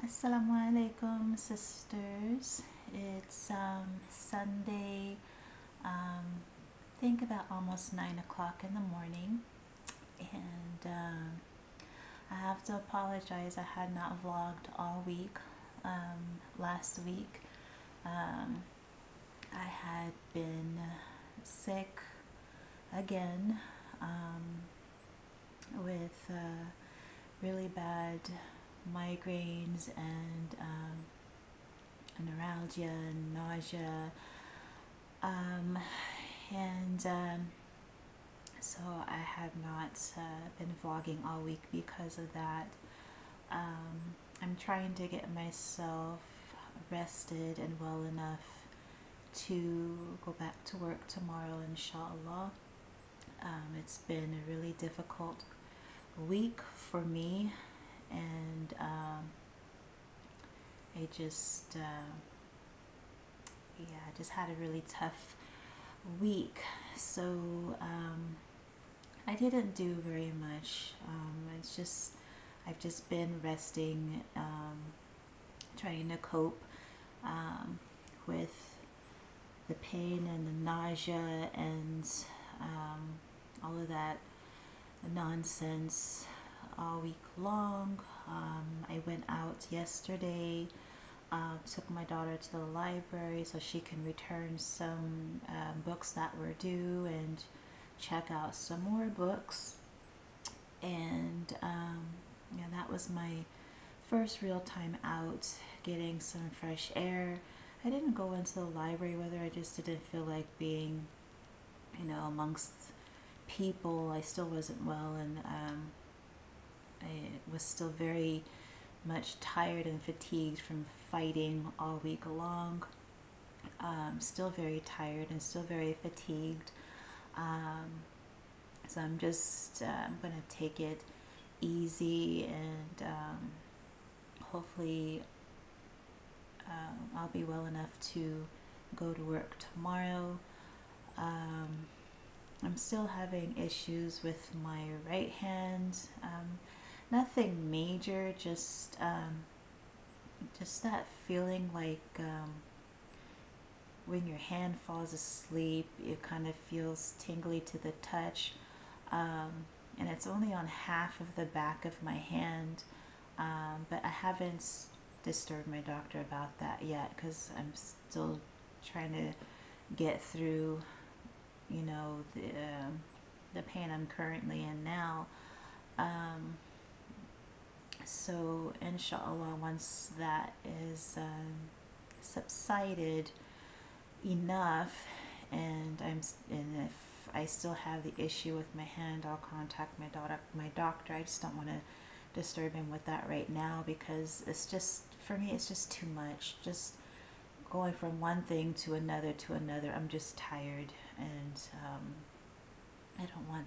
Assalamu alaikum, sisters. It's Sunday, I think about almost 9 o'clock in the morning, and I have to apologize. I had not vlogged all week. Last week, I had been sick again with really bad migraines and neuralgia and nausea, and so I have not been vlogging all week because of that. I'm trying to get myself rested and well enough to go back to work tomorrow, inshallah. It's been a really difficult week for me, and I just I just had a really tough week, so I didn't do very much. It's just I've just been resting, trying to cope with the pain and the nausea and all of that nonsense all week long. I went out yesterday, took my daughter to the library so she can return some books that were due and check out some more books. And yeah, that was my first real time out, getting some fresh air. I didn't go into the library, whether I just didn't feel like being, amongst people. I still wasn't well, and I was still very much tired and fatigued from fighting all week long. Still very tired and still very fatigued. So I'm just I'm gonna take it easy, and hopefully I'll be well enough to go to work tomorrow. I'm still having issues with my right hand. Nothing major, just that feeling like when your hand falls asleep, it kind of feels tingly to the touch, and it's only on half of the back of my hand, but I haven't disturbed my doctor about that yet because I'm still trying to get through, the pain I'm currently in now. So inshallah, once that is subsided enough, and if I still have the issue with my hand, I'll contact my doctor. I just don't want to disturb him with that right now, because it's just, for me, it's just too much. Just going from one thing to another I'm just tired, and I don't want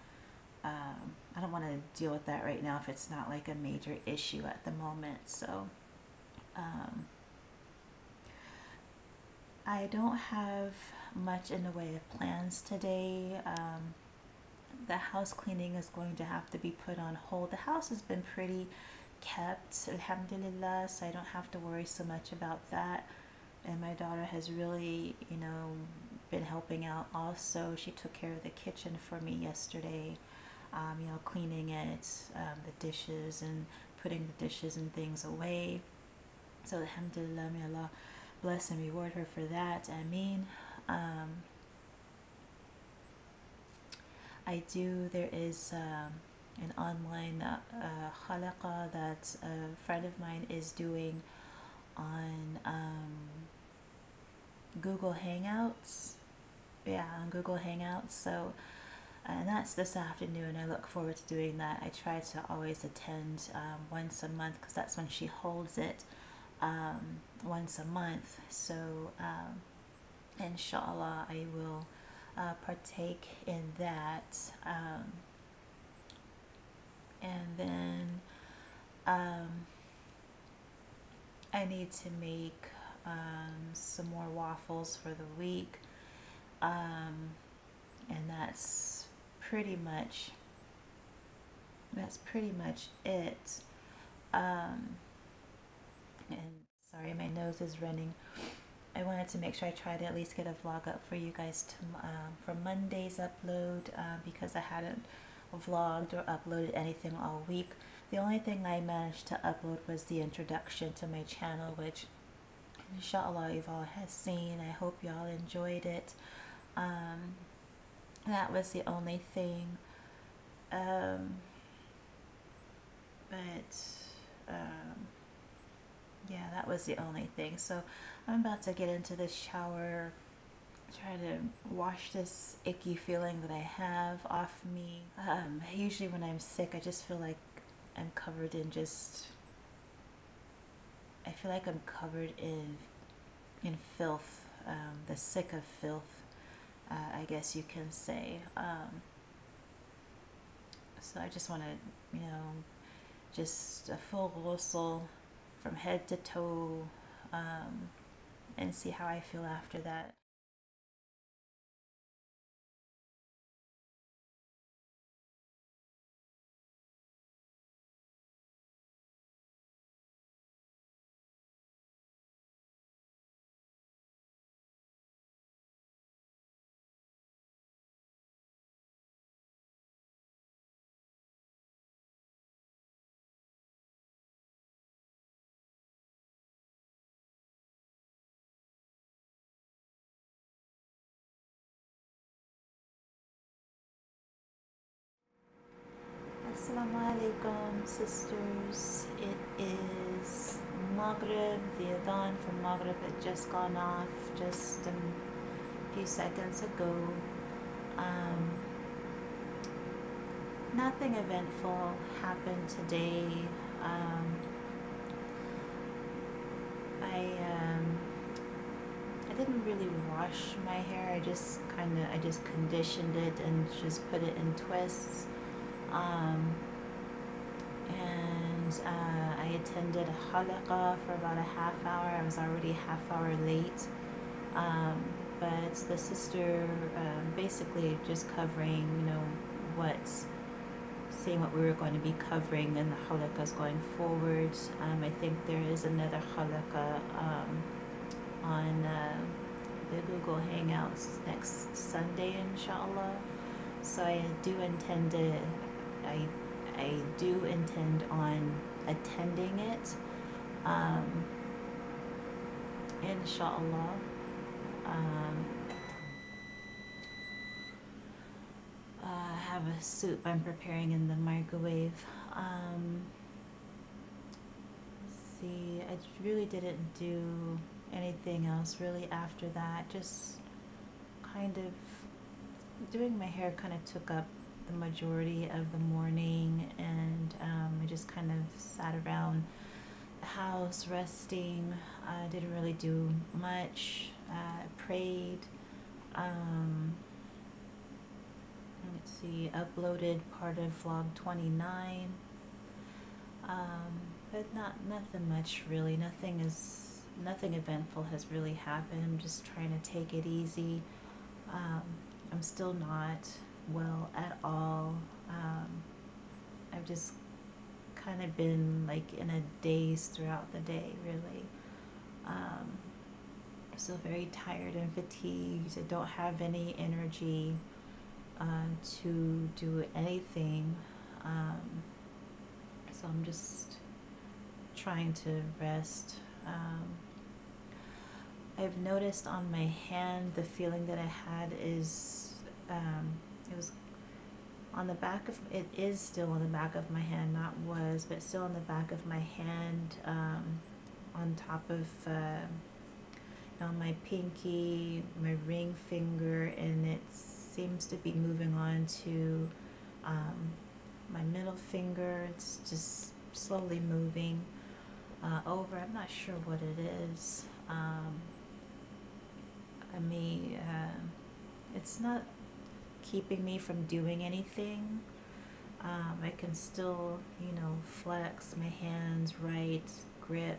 to deal with that right now if it's not like a major issue at the moment. So I don't have much in the way of plans today. The house cleaning is going to have to be put on hold. The house has been pretty kept, Alhamdulillah, so I don't have to worry so much about that. And my daughter has really, been helping out also. She took care of the kitchen for me yesterday, cleaning it, the dishes, and putting the dishes and things away. So Alhamdulillah, may Allah bless and reward her for that. Ameen. There is an online halaqa that a friend of mine is doing on Google Hangouts. Yeah, on Google Hangouts. So, and that's this afternoon. I look forward to doing that. I try to always attend once a month, because that's when she holds it, once a month. So, inshallah, I will partake in that. And then I need to make some more waffles for the week, and that's pretty much it. 'Cause, 'cause that's when she holds it, once a month. So, inshallah, I will partake in that. And then I need to make some more waffles for the week, and that's pretty much it. That's pretty much it. And sorry, my nose is running. I wanted to make sure I tried to at least get a vlog up for you guys for Monday's upload, because I hadn't vlogged or uploaded anything all week. The only thing I managed to upload was the introduction to my channel, which inshallah you all has seen. I hope y'all enjoyed it. That was the only thing. Yeah, that was the only thing. So I'm about to get into the shower, try to wash this icky feeling that I have off me. Usually when I'm sick, I just feel like I'm covered in I feel like I'm covered in filth, the sick of filth, I guess you can say. So I just want to, just a full ghusl from head to toe, and see how I feel after that. Assalamu alaykum, sisters. It is Maghrib. The adhan for Maghrib had just gone off just a few seconds ago. Nothing eventful happened today. I didn't really wash my hair. I just conditioned it and just put it in twists. I attended a halaqah for about a half hour. I was already a half hour late, but the sister basically just covering, seeing what we were going to be covering in the halaqahs going forward. I think there is another halaqah on the Google Hangouts next Sunday, inshallah. So I do intend on attending it, inshallah. I have a soup I'm preparing in the microwave. See, I really didn't do anything else really after that. Just kind of doing my hair kind of took up the majority of the morning, and I just kind of sat around the house resting. Didn't really do much. Prayed. Let's see, uploaded part of vlog 29. But nothing much really. Nothing eventful has really happened. I'm just trying to take it easy. I'm still not well at all. I've just kind of been like in a daze throughout the day, really. I'm still very tired and fatigued. I don't have any energy to do anything. So I'm just trying to rest. I've noticed on my hand the feeling that I had is it was on the back of, it is still on the back of my hand, not was, but still on the back of my hand, on top of my pinky, my ring finger, and it seems to be moving on to my middle finger. It's just slowly moving over. I'm not sure what it is. It's not keeping me from doing anything. I can still, flex my hands, right, grip.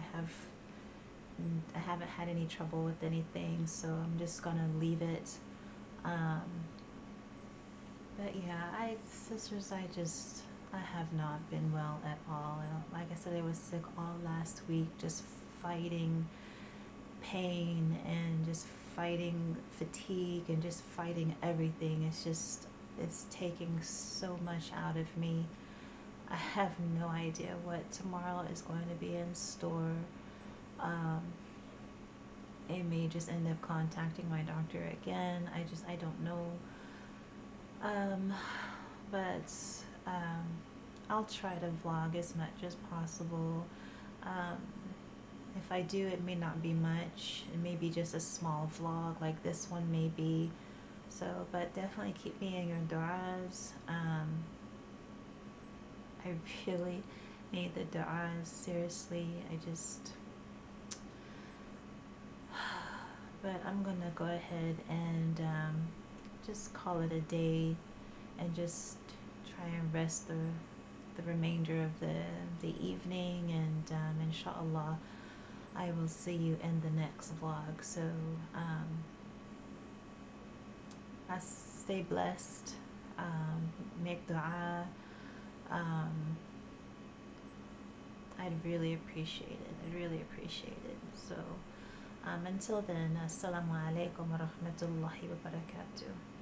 I haven't had any trouble with anything, so I'm just gonna leave it. But yeah, sisters, I just I have not been well at all. Like I said, I was sick all last week, just fighting pain and just fighting fatigue and just fighting everything. It's taking so much out of me. I have no idea what tomorrow is going to be in store. I may just end up contacting my doctor again. I don't know. But I'll try to vlog as much as possible. If I do, it may not be much. It may be just a small vlog like this one may be. So, but definitely keep me in your du'as. I really need the du'as, seriously. But I'm gonna go ahead and just call it a day and just try and rest the remainder of the evening, and inshallah I will see you in the next vlog. So I stay blessed, make dua. I'd really appreciate it. I'd really appreciate it. So until then, assalamu alaykum wa rahmatullahi wa barakatuh.